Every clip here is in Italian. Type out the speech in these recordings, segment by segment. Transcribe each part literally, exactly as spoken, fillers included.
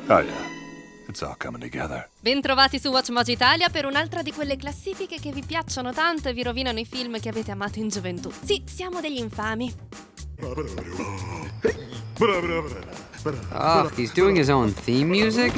Oh yeah, it's all coming together. Bentrovati su WatchMojo Italia per un'altra di quelle classifiche che vi piacciono tanto e vi rovinano i film che avete amato in gioventù. Sì, siamo degli infami. Oh, he's doing his own theme music?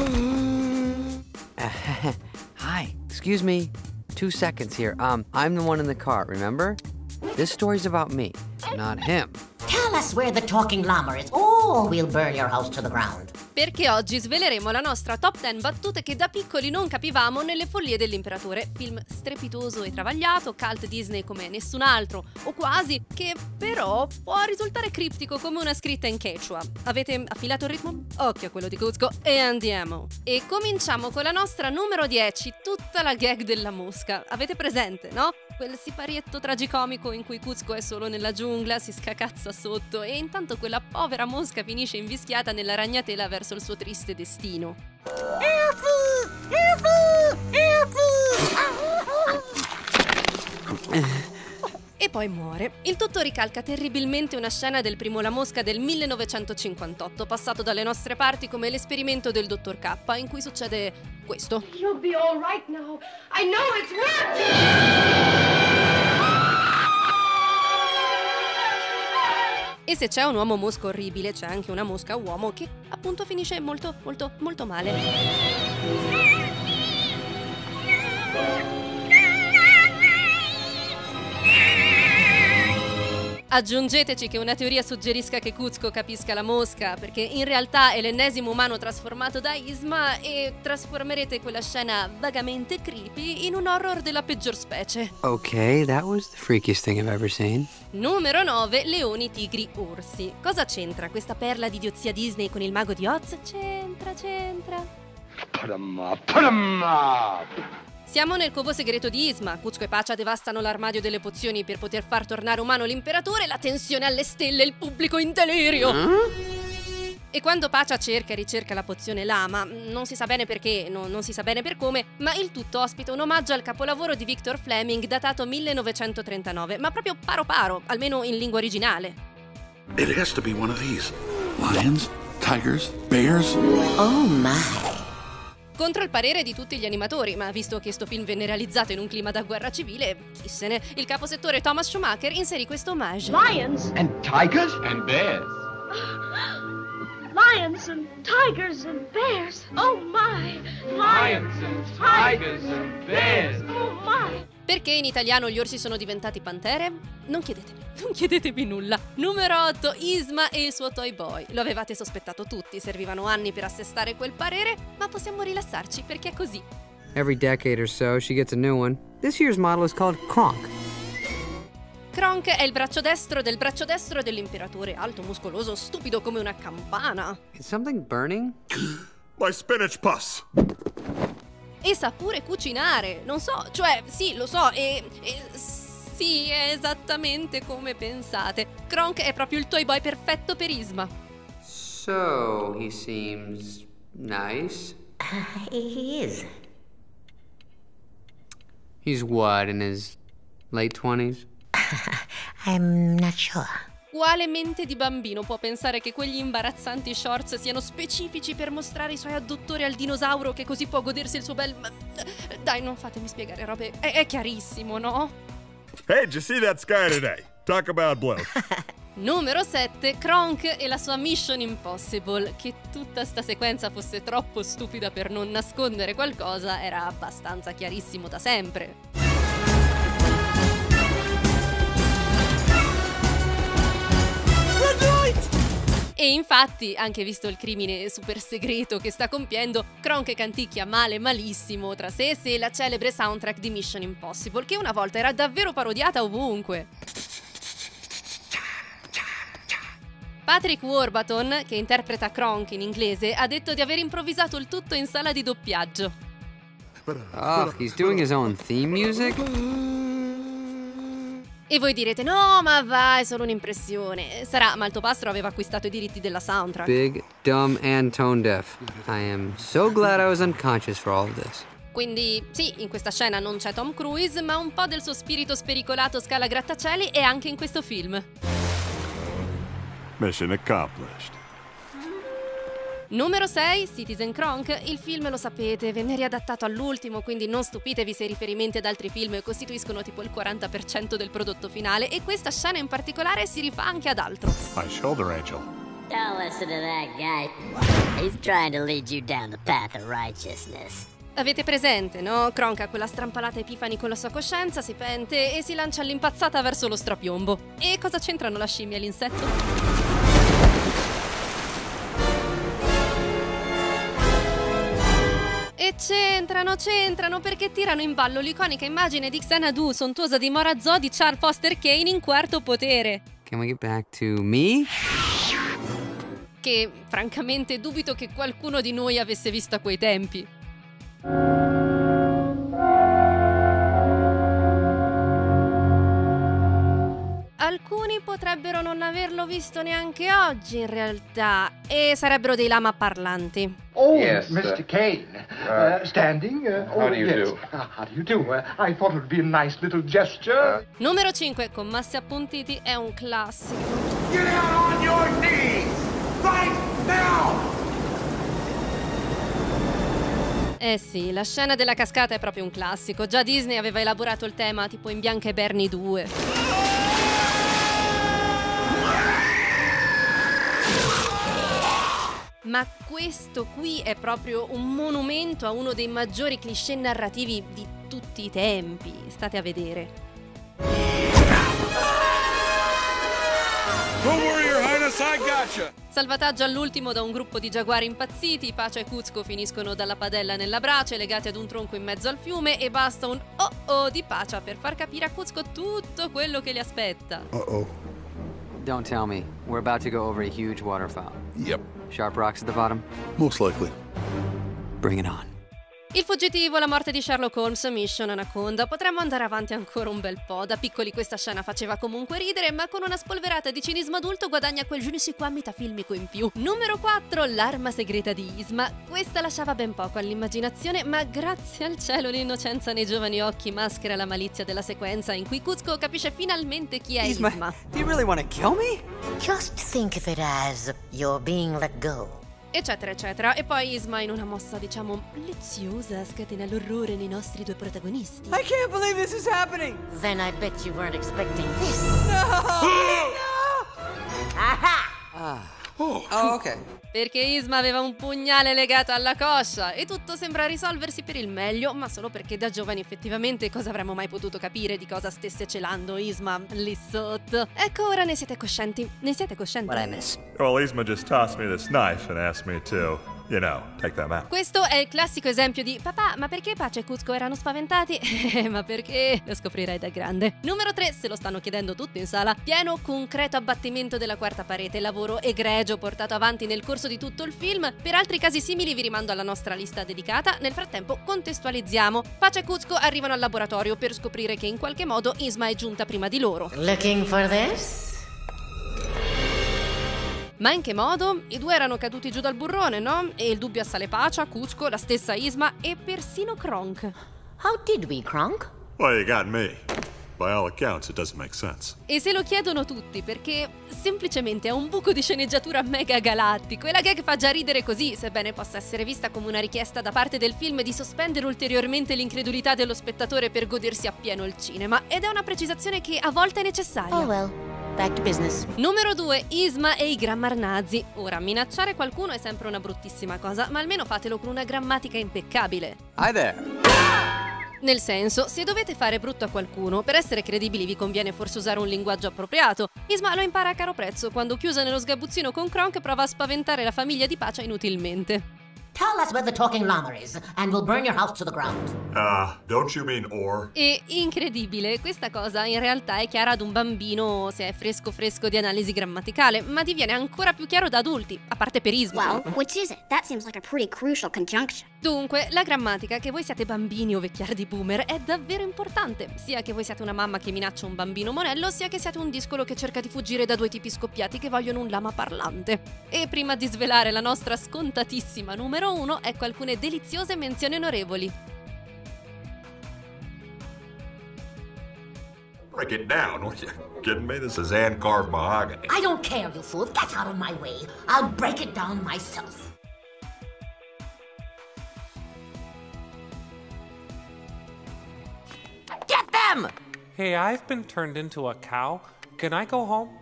Hi, excuse me. Two seconds here. Um, I'm the one in the car, remember? This story's about me, not him. Tell us where the talking llama is. Oh, we'll burn your house to the ground. Perché oggi sveleremo la nostra top dieci battute che da piccoli non capivamo nelle follie dell'imperatore. Film strepitoso e travagliato, cult Disney come nessun altro, o quasi, che però può risultare criptico come una scritta in quechua. Avete affilato il ritmo? Occhio a quello di Kuzco e andiamo! E cominciamo con la nostra numero dieci, tutta la gag della mosca. Avete presente, no? Quel siparietto tragicomico in cui Kuzco è solo nella giungla, si scacazza sotto e intanto quella povera mosca finisce invischiata nella ragnatela verso il suo triste destino. E poi muore. Il tutto ricalca terribilmente una scena del primo La Mosca del millenovecentocinquantotto, passato dalle nostre parti come l'esperimento del dottor K, in cui succede questo. You'll be all right now. I know it's working! E se c'è un uomo mosca orribile, c'è anche una mosca uomo che appunto finisce molto, molto, molto male. Aggiungeteci che una teoria suggerisca che Kuzco capisca la mosca, perché in realtà è l'ennesimo umano trasformato da Isma e trasformerete quella scena vagamente creepy in un horror della peggior specie. Okay, that was the freakiest thing I've ever seen. Numero nove, leoni, tigri, orsi. Cosa c'entra questa perla di idiozia Disney con il mago di Oz? C'entra, c'entra. Put 'em up, put 'em up! Siamo nel covo segreto di Isma. Kuzco e Pacha devastano l'armadio delle pozioni per poter far tornare umano l'imperatore, la tensione alle stelle, il pubblico in delirio. Mm? E quando Pacha cerca e ricerca la pozione Lama, non si sa bene perché, no, non si sa bene per come, ma il tutto ospita un omaggio al capolavoro di Victor Fleming datato millenovecentotrentanove, ma proprio paro paro, almeno in lingua originale. It has to be one of these. Lions, tigers, bears. Oh my. Contro il parere di tutti gli animatori, ma visto che sto film venne realizzato in un clima da guerra civile, chi se ne, il caposettore Thomas Schumacher inserì questo omaggio. Lions And tigers? And bears. Lions and tigers and bears. Oh my! Lions and tigers and bears. Oh my! Perché in italiano gli orsi sono diventati pantere? Non chiedetemi, non chiedetevi nulla. Numero otto, Isma e il suo Toy Boy. Lo avevate sospettato tutti, servivano anni per assestare quel parere, ma possiamo rilassarci perché è così. Every decade or so, she gets a new one. This year's model is called Kronk. Kronk è il braccio destro del braccio destro dell'imperatore, alto, muscoloso, stupido come una campana. Is something burning? My spinach pus! E sa pure cucinare, non so, cioè, sì, lo so, e, e sì, è esattamente come pensate. Kronk è proprio il toy boy perfetto per Isma. So, he seems nice. Uh, he is. He's what, in his late twenties? I'm not sure. Quale mente di bambino può pensare che quegli imbarazzanti shorts siano specifici per mostrare i suoi adduttori al dinosauro che così può godersi il suo bel... Dai, non fatemi spiegare robe, è, è chiarissimo, no? Hey, did you see that sky today? Talk about blue. Numero sette, Kronk e la sua Mission Impossible. Che tutta sta sequenza fosse troppo stupida per non nascondere qualcosa era abbastanza chiarissimo da sempre. E infatti, anche visto il crimine super segreto che sta compiendo, Kronk canticchia male malissimo tra sé e sé la celebre soundtrack di Mission Impossible, che una volta era davvero parodiata ovunque. Patrick Warburton, che interpreta Kronk in inglese, ha detto di aver improvvisato il tutto in sala di doppiaggio. Oh, he's doing his own theme music? E voi direte, no, ma va, è solo un'impressione. Sarà, ma il Topastro aveva acquistato i diritti della soundtrack. Big, dumb, and tone deaf. I am so glad I was unconscious for all of this. Quindi, sì, in questa scena non c'è Tom Cruise, ma un po' del suo spirito spericolato scala grattacieli è anche in questo film. Mission accomplished. Numero sei, Citizen Kronk. Il film, lo sapete, venne riadattato all'ultimo, quindi non stupitevi se i riferimenti ad altri film costituiscono tipo il quaranta per cento del prodotto finale, e questa scena in particolare si rifà anche ad altro. My shoulder angel. Don't listen to that guy. He's trying to lead you down the path of righteousness. Avete presente, no? Kronk ha quella strampalata epifani con la sua coscienza, si pente e si lancia all'impazzata verso lo strapiombo. E cosa c'entrano la scimmia e l'insetto? E c'entrano, c'entrano, perché tirano in ballo l'iconica immagine di Xanadu, sontuosa di Mora Zoo di Charles Foster Kane in Quarto Potere. Can we get back to me? Che, francamente, dubito che qualcuno di noi avesse visto a quei tempi. Alcuni potrebbero non averlo visto neanche oggi, in realtà, e sarebbero dei lama parlanti. Oh, Yes, mister uh, Kane. uh, Uh, standing? Uh, how oh, do you yes. do? Uh, how do you do? Uh, I thought it would be a nice little gesture. Numero cinque, con massi appuntiti, è un classico. Get out on your knees! Right now! Eh sì, la scena della cascata è proprio un classico. Già Disney aveva elaborato il tema tipo in Bianca e Bernie due. Ma questo qui è proprio un monumento a uno dei maggiori cliché narrativi di tutti i tempi. State a vedere. Don't worry, Your Highness, I gotcha! Salvataggio all'ultimo da un gruppo di giaguari impazziti. Pacha e Kuzco finiscono dalla padella nella brace, legati ad un tronco in mezzo al fiume, e basta un oh oh di Pacha per far capire a Kuzco tutto quello che li aspetta. Uh-oh. Don't tell me. We're about to go over a huge waterfall. Yep. Sharp rocks at the bottom? Most likely. Bring it on. Il fuggitivo, la morte di Sherlock Holmes, Mission Anaconda. Potremmo andare avanti ancora un bel po'. Da piccoli questa scena faceva comunque ridere, ma con una spolverata di cinismo adulto guadagna quel je ne sais quoi metafilmico in più. Numero quattro, l'arma segreta di Yzma. Questa lasciava ben poco all'immaginazione, ma grazie al cielo l'innocenza nei giovani occhi maschera la malizia della sequenza in cui Kuzco capisce finalmente chi è Yzma. Yzma, do you really want to kill me? Just think of it as you're being let go. Eccetera eccetera. E poi Yzma, in una mossa diciamo leziosa, scatena l'orrore nei nostri due protagonisti. I can't believe this is happening! Then I bet you weren't expecting this. No! Aha! Ah. Oh, ok. Perché Yzma aveva un pugnale legato alla coscia e tutto sembra risolversi per il meglio, ma solo perché da giovani effettivamente cosa avremmo mai potuto capire di cosa stesse celando Yzma lì sotto. Ecco, ora ne siete coscienti. Ne siete coscienti? What I miss? Well, Yzma just tossed me this knife and asked me to, you know, take them out. Questo è il classico esempio di papà, ma perché Pacha e Kuzco erano spaventati? Eh, ma perché? Lo scoprirai da grande. Numero tre, se lo stanno chiedendo tutti in sala, pieno concreto abbattimento della quarta parete, lavoro egregio portato avanti nel corso di tutto il film. Per altri casi simili vi rimando alla nostra lista dedicata. Nel frattempo contestualizziamo. Pacha e Kuzco arrivano al laboratorio per scoprire che in qualche modo Yzma è giunta prima di loro. Looking for this? Ma in che modo? I due erano caduti giù dal burrone, no? E il dubbio assale Pacha, Kuzco, la stessa Yzma e persino Kronk. How did we, Kronk? Well, you got me. By all accounts, it doesn't make sense. E se lo chiedono tutti perché semplicemente è un buco di sceneggiatura mega galattico e la gag fa già ridere così, sebbene possa essere vista come una richiesta da parte del film di sospendere ulteriormente l'incredulità dello spettatore per godersi appieno il cinema, ed è una precisazione che a volte è necessaria. Oh well, back to business. Numero due, Yzma e i grammar nazi. Ora, minacciare qualcuno è sempre una bruttissima cosa, ma almeno fatelo con una grammatica impeccabile. Hi there. Nel senso, se dovete fare brutto a qualcuno, per essere credibili vi conviene forse usare un linguaggio appropriato. Yzma lo impara a caro prezzo quando, chiusa nello sgabuzzino con Kronk, prova a spaventare la famiglia di Pacha inutilmente. Tell us where the talking llama is, and we'll burn your house to the ground. Uh, don't you mean or? E incredibile, questa cosa in realtà è chiara ad un bambino se è fresco fresco di analisi grammaticale, ma diviene ancora più chiaro da adulti, a parte per Yzma. Well, which is it? That seems like a pretty crucial conjunction. Dunque, la grammatica, che voi siate bambini o vecchiardi boomer, è davvero importante, sia che voi siate una mamma che minaccia un bambino monello, sia che siate un discolo che cerca di fuggire da due tipi scoppiati che vogliono un lama parlante. E prima di svelare la nostra scontatissima numero uno, ecco alcune deliziose menzioni onorevoli. Break it down, what are you kidding me? This is hand-carved mahogany. I don't care, you fool. Get out of my way. I'll break it down myself. them! Hey, I've been turned into a cow. Can I go home?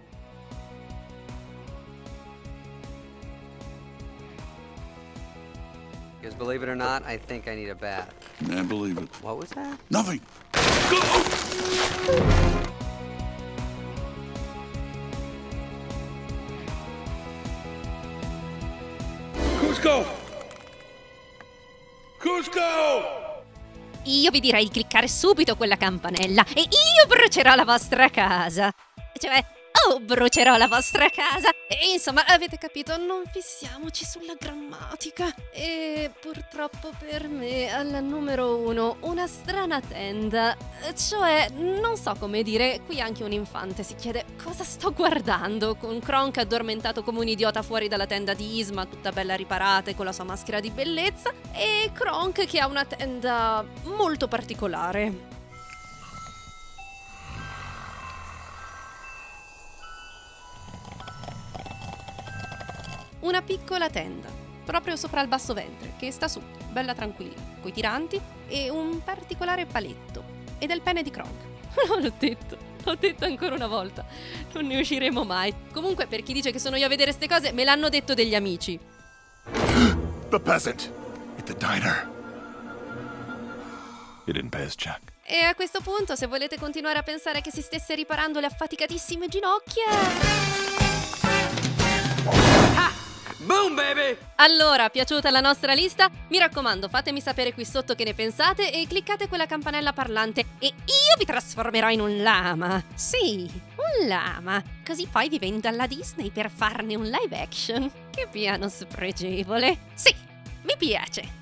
Because believe it or not, I think I need a bath. I believe it. What was that? Nothing. Cusco! Cusco! Io vi direi di cliccare subito quella campanella e io brucerò la vostra casa. Cioè, oh, brucerò la vostra casa. E insomma, avete capito, non fissiamoci sulla grammatica. E purtroppo per me, alla numero uno, una strana tenda. Cioè, non so come dire, qui anche un infante si chiede cosa sto guardando, con Kronk addormentato come un idiota fuori dalla tenda di Isma, tutta bella riparata e con la sua maschera di bellezza, e Kronk che ha una tenda molto particolare. Una piccola tenda, proprio sopra il basso ventre, che sta su, bella tranquilla, coi tiranti e un particolare paletto. Ed è il pene di Kronk. L'ho detto, l'ho detto ancora una volta. Non ne usciremo mai. Comunque, per chi dice che sono io a vedere ste cose, me l'hanno detto degli amici. The peasant at the diner. He didn't pay his check. E a questo punto, se volete continuare a pensare che si stesse riparando le affaticatissime ginocchia... Boom, baby! Allora, piaciuta la nostra lista? Mi raccomando, fatemi sapere qui sotto che ne pensate e cliccate quella campanella parlante e io vi trasformerò in un lama. Sì, un lama. Così poi vi vendo alla Disney per farne un live action. Che piano spregevole. Sì, mi piace.